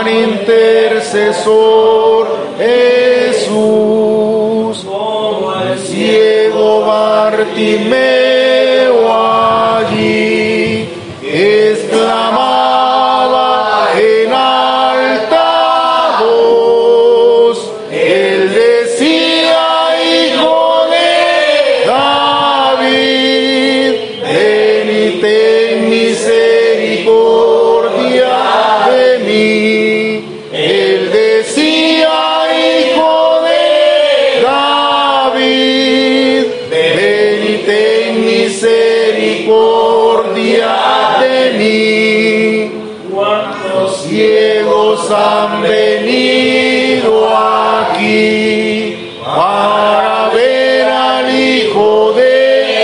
gran intercesor Jesús, como el ciego Bartimeo allí exclamaba en alta voz, él decía: Hijo de David, ven y ten misericordia de mí. Él decía: Hijo de David, ven y ten misericordia de mí. ¿Cuántos ciegos han venido aquí para ver al Hijo de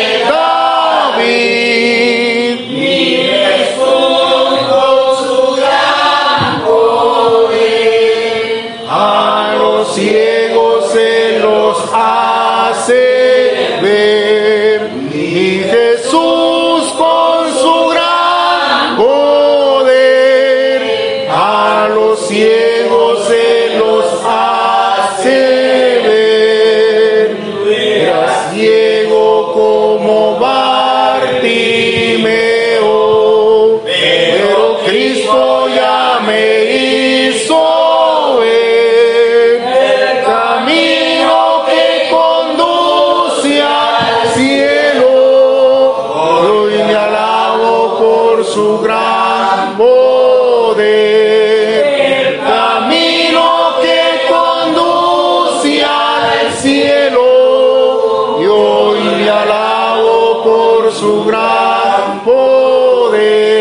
David? Y Jesús con su gran poder a los ciegos se los hace ver. Y Jesús con su gran poder a los ciegos se los hace ver. Tú eras ciego como Bartimeo, pero Cristo ya me hizo ver el camino que conduce al cielo. Hoy me alabo por su gran poder. El camino que conduce al cielo. Y hoy me alabo por su gran poder.